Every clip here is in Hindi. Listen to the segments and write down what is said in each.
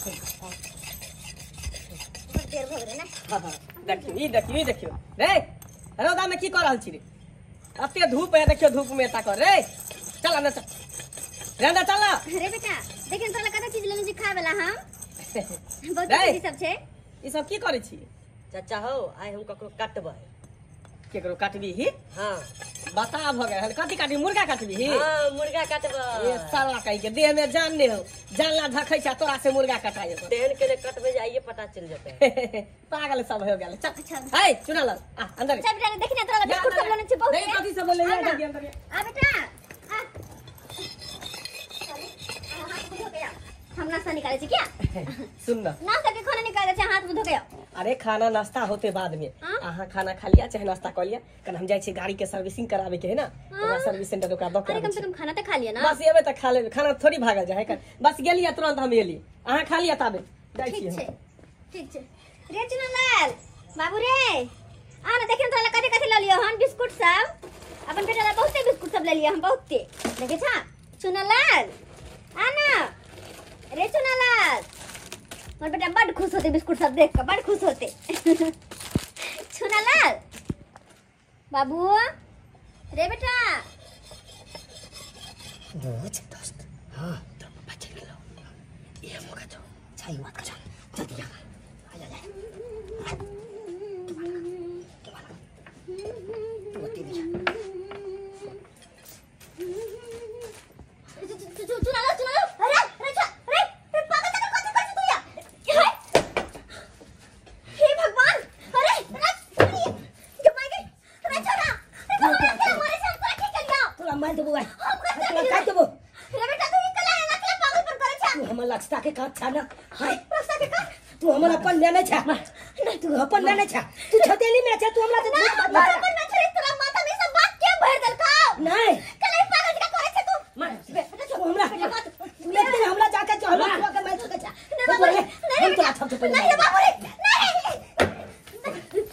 देर भ गेलै ना। हां देखियो रे रौदा में की कर रहल छी रे? अते धूप है, देखियो धूप में ता कर रे। चल ना चल रेंदा चल ना रे बेटा देखिन तोरा कता चीज लेने छी खाय वाला हम बहुत चीज सब छे। ई सब की करे छी? चाचा हो आइ हम ककरो काटबै। केकरो काटबी ही? हां बता भ गए कथी काटबी? मुर्गा काटबी ही? हां मुर्गा काटबै। ए साला कहि के देह में जान ने हो, जानला धखै छ तोरा से मुर्गा कटाए तो तेहन के कटबै जे आइए पता चल जेतै। पागल सब हो गेल। चल अच्छा हे चुना ल आ अंदर चल बेटा देखिन तोरा बिस्कुट सब लेने छी बहुत। नहीं कथी सब ले जा के अंदर आ बेटा आ हम नाश्ता निकाले छी क्या? सुन ना नाश्ता के खाना निकाले छी हाथ में धो के। अरे खाना नाश्ता होते बाद में आहा खाना खा लिया चाहे नाश्ता कर लिया कल हम जाय छी गाड़ी के सर्विसिंग करावे के है ना ओकरा सर्विस सेंटर ओकरा दो अरे कम से कम खाना तो खा लिया ना। बस एबे तक खा ले खाना थोड़ी भागल जाय है बस गेलिया तुरंत हम एली आहा खा लिया ताबे जाय छी हम। ठीक छे रे चुनलाल बाबू रे आ ना देखिन तोरा कथि कथि ल लियो हन बिस्कुट सब अपन बेटा ला बहुते बिस्कुट सब ले लियो हम बहुते देखे छा चुनलाल आ ना रे चुनलाल मोर बेटा बड़ खुश होते बिस्कुट सब देख के बड़ खुश होते। चुनलाल बाबू रे बेटा रोज दोस्त हां तो बच्चे के लो ये मौका तो छाई मत कर जल्दी आ जा रस्ता के काट छा ना हाय रस्ता के काट तू हमर अपन लेने छा नहीं तू अपन लेने छा तू छतेली में छा तू हमरा से झूठ मत बोल अपन में छरे तोरा माथा में सब बात के भर दल का नहीं कले पागल का करे छे तू मार बेटा तू हमरा एक दिन हमरा जाके जो हमरा के मैं छके छा नहीं हम तोरा छप छप नहीं बाबू रे नहीं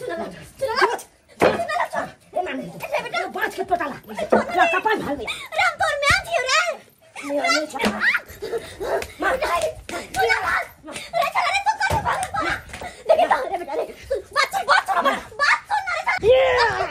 चलो ए माने बेटा बात के पता ला कपाल भाल में राम तोर में आथी रे नहीं छा मार रे चला रे तू कर देखि तो रे बेटा रे बात सुन रे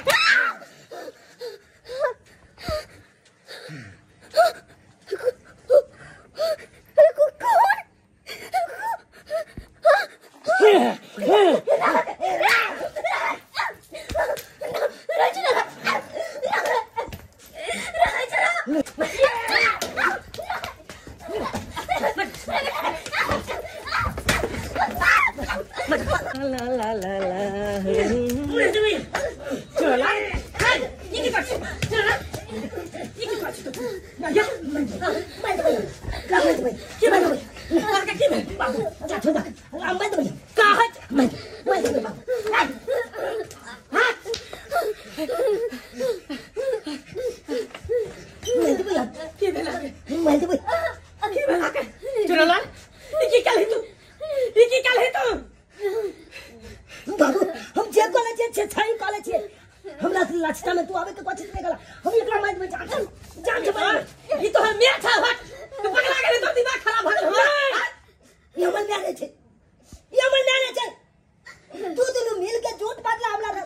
ला ला ला ला बाबू हम जे कॉलेज छे छाई कॉलेज छे हमरा से लक्षता में तू आवे के कोशिश नहीं कला हम एकरा माइंड में जान के मार ई तो हम मैं था हट तू पगला गेले तो दिमाग खराब हो गया ये हमर न्याय छे ये हमर न्याय छे तू दोनों मिल के झूठ बातला हमरा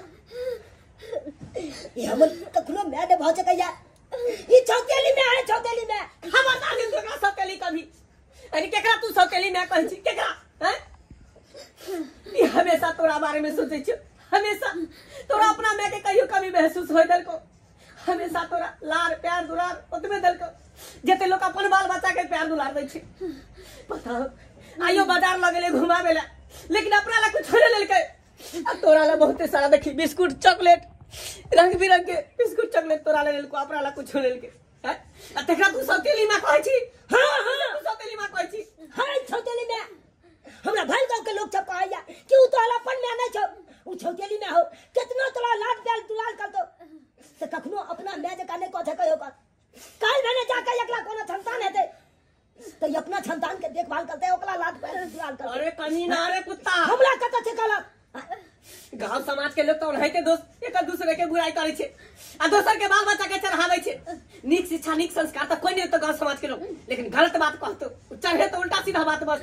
ये हमर कखनो मैड भाव छे कहिया ई चौकेली में आए चौकेली में हम बता दे तोरा सौतेली कभी अरे केकरा तू सौतेली में कहै छी केकरा हैं ये हमेशा तोरा बारे में सोचे छ हमेशा तोरा अपना मैं के कहियो कभी महसूस होय दल को हमेशा तोरा लार प्यार दुलार ओतबे दल को जते लोग अपन बाल बच्चा के प्यार दुलार दै छै पता आइयो बाजार लगेले घुमावेला लेकिन अपना ला कुछ छोड़े लेल के अब तोरा ला बहुते सारा देखी बिस्कुट चॉकलेट रंग बिरंग के बिस्कुट चॉकलेट तोरा लेल को अपना ला कुछ छोड़े लेल के हैं आ तकरा तू सौतेली में कहै छी हां हां तू सौतेली में कहै छी हाय छौतेली में हमरा भल गांव के लोग सब कहैया कि उ तोरा अपन में नहीं छौ उ छौतेली में हो कितना तोरा लाड प्यार दुलार कर दो से कखनो अपना मैं जे काने कथे कहियो कर काल मैंने जाके एकला कोनो संतान हेते तो ये अपना संतान के देखभाल करते ओकला लाड प्यार दुलार कर अरे कहीं ना रे कुत्ता हमरा कत से कहला गांव समाज के लोग तो रहते दोस्त एक दूसरे के बुराई करे छे आ दोसर के बाल बच्चा के चढ़ावे छे नीक शिक्षा नीक संस्कार तो कोई नहीं तो गांव समाज के लोग लेकिन गलत बात कहतो चढ़े तो उल्टा सीधा बात बसतो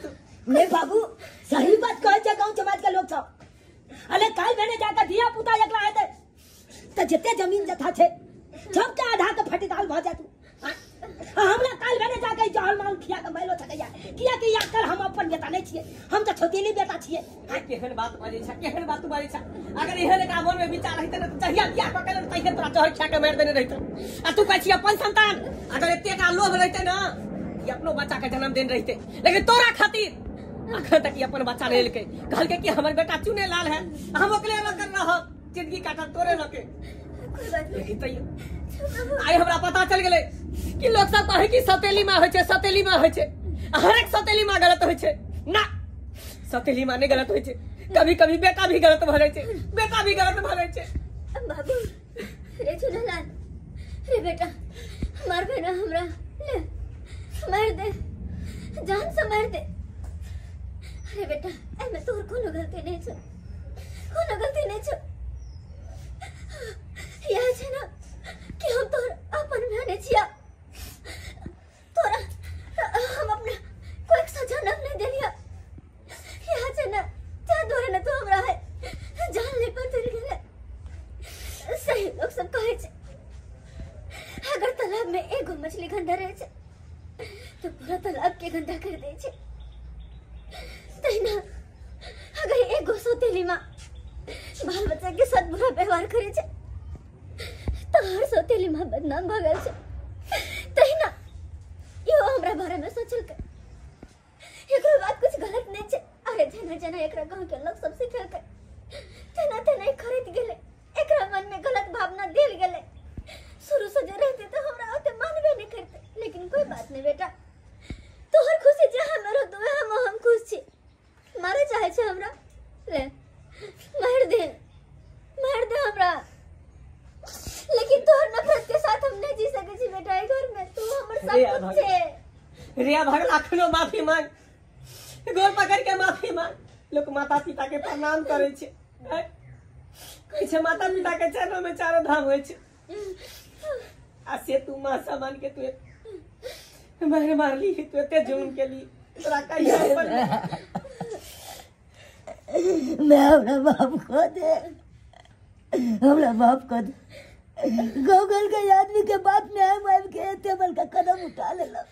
ले बाबू सही बात कहे छे गांव समाज के लोग सब। अरे काल मैंने जाकर दिया पुता एकला आते त जते जमीन जथा छे सब के आधा के फटी दाल भ जा तू। हमरा काल मैंने जाकर जहर माल खिया के मैलो थकैया किया कि या कर हम अपन बेटा नहीं छिए, हम तो छोटेली बेटा छिए। केहन बात बाजे छ, केहन बात बाजे छ। अगर एहन का मन में विचार रहते न त चाहिए बियाह क के तइहे तोरा जहर खा के मार देने रहते। आ तू कहै छी अपन संतान, अगर एते का लोभ रहते न कि अपनो बच्चा के जन्म देने रहते, लेकिन तोरा खातिर अखन तक ये अपन बच्चा ले लेके कहल के कि हमर बेटा चुने लाल है, हम ओकले न कर रह जिंदगी काटल तोरे न के। लेकिन तइयो आई हमरा पता चल गेलै कि लोग सब कहे कि सौतेली मां होय छै, सौतेली मां होय छै। हर एक सौतेली मां गलत होय छै ना, सौतेली मां नहीं गलत होय छै। कभी कभी बेटा भी गलत भ जाय छै, बेटा भी गलत भ जाय छै। बाबू रे चुनलाल रे बेटा मार बे ना हमरा, ले मार दे, जान से मार दे। अरे बेटा एमे तोर कोनो गलती नहीं छै, कोनो गलती नहीं छै। याद है ना कि हम तोर अपन माने छिया, तोरा हम अपना कोई सजा नहीं देलिया। याद है ना जा दोरे ना तो हमरा है जान ले पर चल गेले। सही लोग सब कहे छे अगर तालाब में एगो मछली गंदा रहे छे तो पूरा तालाब के गंदा कर दे छे। तैना अगर एगो सौतेली मां बाल बच्चा के साथ बुरा व्यवहार करे छे तो हर सौतेली मां बदनाम भ गेल छे। तैना यो हमरा बारे में सोचल के एकरो बात कुछ गलत नहीं छे। अरे जना जना एकरा गांव के लोग सब सिखल के तना तना खरीद गेले, एकरा मन में गलत भावना दिल गेले। शुरू से जो रहते तो हमरा ओते मानबे नहीं करते। लेकिन कोई बात नहीं बेटा, तोहर खुशी जहां मेरो तो हम खुश छी। मारे चाहे छे हमरा ले मार दे हमरा, लेकिन तोहर नफरत के साथ हम नहीं जी सके छी बेटा। ए घर में तू हमर सब कुछ छे। रिया भगल अखनो माफी मांग, गोर पकड़ के माफी मांग। लोग माता पिता के प्रणाम करे छे, कहै छे माता पिता के चरणों में चारों धाम होय छे। आ से तू मां समान के तू मार ली, तू एते जुर्म के ली, तोरा कहिया पर मैं हमरा बाप को दे, हमरा बाप को दे। गौगल के आदमी के बात में आए मार के एते बल का कदम उठा लेला।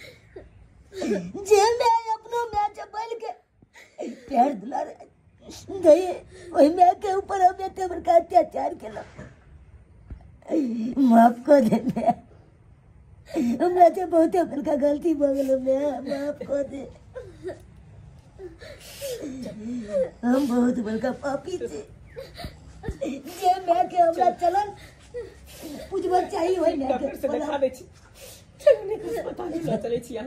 जे मैं अपनो मैं चबल के पैर दुला दई ओई मैं के ऊपर हम एते बल का अत्याचार केला। माफ कर दे मैं, हमरा से बहुत बल का गलती भ गेल, मैं माफ कर दे। हम बहुत बड़का पापी थे। जे मैं के हमरा चलन पूछबा चाहिए होय मैं के से दिखा दे छी, चलने कुछ पता नहीं चले छी।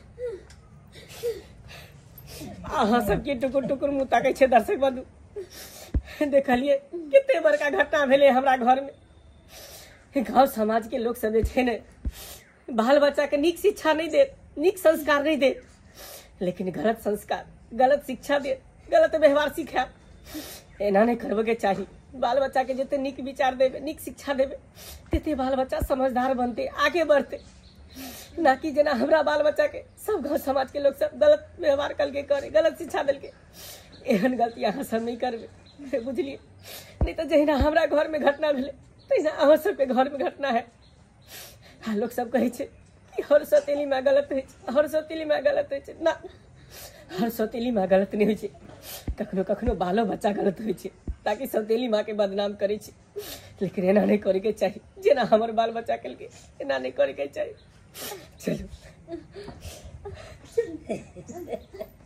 अहाँ सबके टुकुर टुकुर मुँह ताकै छे दर्शक बंधु। देखलिए कितने बड़का घटना भेले हमरा घर में। गाँव समाज के लोग सब छे ने बाल बच्चा के नीक शिक्षा नहीं दे, नीक संस्कार नहीं दे, लेकिन गलत संस्कार गलत शिक्षा दे, गलत व्यवहार सिखा। एना नहीं करबे के चाहिए। बाल बच्चा के जितने नीक विचार देवे, नीक शिक्षा देवे, तेते बाल बच्चा समझदार बनते, आगे बढ़ते। ना कि जना हमरा बाल बच्चा के सब गाँव समाज के लोग सब गलत व्यवहार कल के करे, गलत शिक्षा दिल के। एहन गलती अहाँ सब नहीं करबे, बुझलिए। नहीं तो जहिना हमरा घर में घटना भेले तहिना अहाँ सबके घर में घटना है। हाँ लोग सब कहे छे कि हर सौतेली मां गलत है, हर सौतेली मां गलत है ना, हर सौतेली मां गलत नहीं होय। कखनो कखनो बालो बच्चा गलत होय छे ताकि सौतेली मां के बदनाम करे छे। लेकिन एना नहीं करे के चाहिए, जेना हमर बाल बच्चा कल के एना नहीं करे के चाहिए। चलो